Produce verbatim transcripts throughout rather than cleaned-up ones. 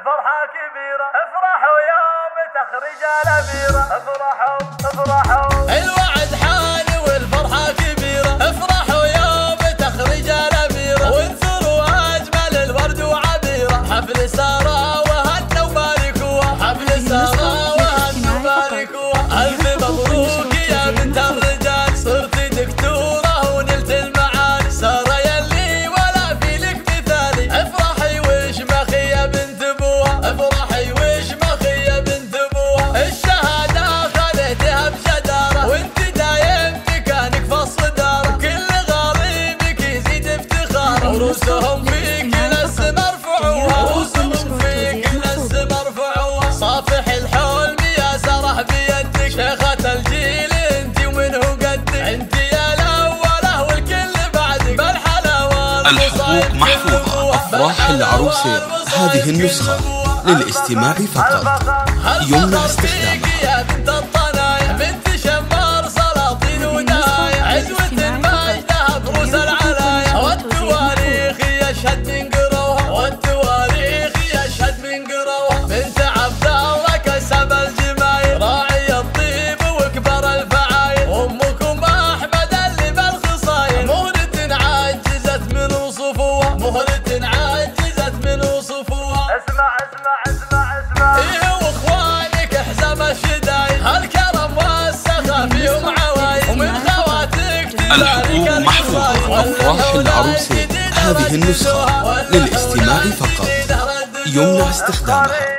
الفرحة كبيرة، افرحوا يوم تخرج الأميرة، افرحوا افرحوا الوعد حان والفرحة كبيرة، افرحوا يوم تخرج الأميرة، وانثروا أجمل الورد وعبيرة، حفل سارة وهنا وباركوها، حفل سارة وهنا وباركوها، ألف مبروك يا بنت الرجال، صرتي دكتورة ونلت المعالي، سارة يلي ولا في لك مثالي، افرحي واشمخي يا بنت ابوها، افرحي واشمخي يا بنت ابوها، الشهادة خذيتها بجدارة، وانت دايم مكانك في الصدارة، كل غريبك يزيد افتخار، عروسهم فيك للسما رفعوها، عروسهم فيك للسما رفعوها، صافح الحلم يا سرح بيدك، شيخة الجيل انت ومنه قدك، انت يا الاولى والكل بعدك، بالحلاوة الحقوق محفوظة. أفراح العروسة هذه النسخة للاستماع فقط، يمنع استخدامها. يا بنت الطنايا، بنت شمار سلاطين ودايا، عزوة المجدها بروس العلايا، والتواريخ يشهد من قروها، والتواريخ يشهد من قروها، بنت عبد الله كسب الجمايل، راعي الطيب وكبر الفعايل، امكم احمد اللي بالخصايل، مهلة عجزت من وصفوها، مهلة عجزت من وصفوها، اسمع اسمع اسمع اسمع ايه واخوانك احزم الشدايد، هالكرم والسخا فيهم عوايد، ومن خواتك الحقوق محفوظة. أفراح العروسة هذه النسخة للاستماع فقط، يمنع استخدامها.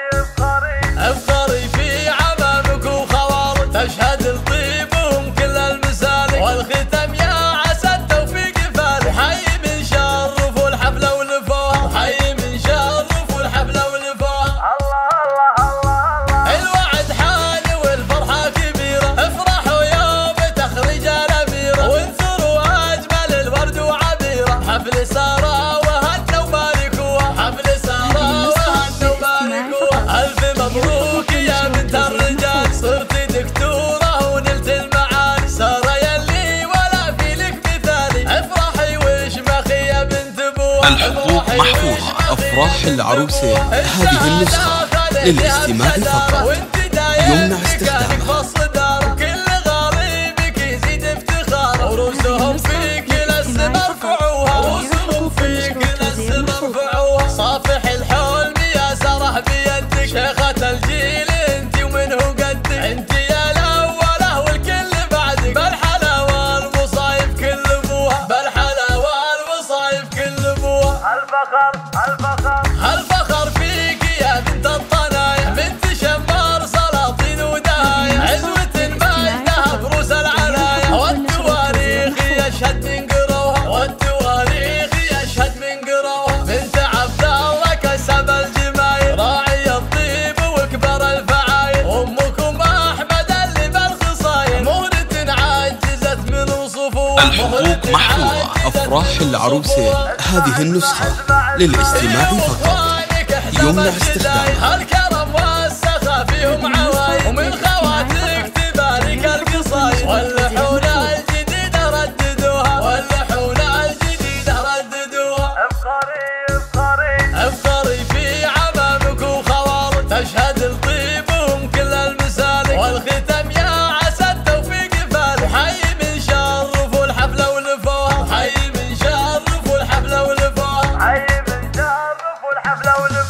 افطري في عمامك وخوارك، تشهد الطيبهم كل المسالك، والختم يا عسى التوفيق فالك، وحي من شرف والحفله ولفوها، وحي من شرف والحفله ولفوها، الله الله الله الله الوعد حان والفرحه كبيره، افرحوا يوم تخرج الاميره، وانثروا اجمل الورد وعبيره، حفل ساره وهنا وباركوها، حفل ساره وهنا وباركوها، الف مبروك يا بنت الرجال، صرتي دكتورة ونلت المعالي، سارة يلي ولا في لك مثالي، افرحي واشمخي يا بنت ابوها. الحقوق محفوظة. أفراح العروسة هذه النسخة للاستماع فقط، يمنع استخدامها. كل غريبك يزيد افتخار، عروسهم فيك للسما رفعوها، عروسهم فيك للسما رفعوها، صافح الحلم يا سرح بيدك، شيخة الجيل انت ومنه قدك، انت يا الاولى والكل بعدك، بالحلاوة المصايب كل ابوها، بالحلاوة المصايب كل ابوها، الفخر الفخر الفخر فيك يا بنت الطنايا، بنت شمار سلاطين ودايا، عزوة مجدها بروس العلايا، والتواريخ يشهد من قروها، والتواريخ يشهد من قروها، بنت عبد الله كسب الجمايل، راعي الطيب وكبر الفعايل، امكم احمد اللي بالخصايل، مهلة عجزت من وصفوها. الحقوق محفوظة. أفراح العروسة هذه النسخة للاستماع فقط، يمنع استخدامها. هالكرم والسخا فيهم عوايد، ومن خواتك تبارك القصايد، واللحون الجديدة رددوها، واللحون الجديدة رددوها، افخري افخري افخري في عمامك وخوارك، تشهد الطيبهم كل المسالك، والختم يا عسى التوفيق فالك، وحي من شرف والحفله ولفوها، وحي من شرف والحفله ولفوها، حي من شرف والحفله ولفوها.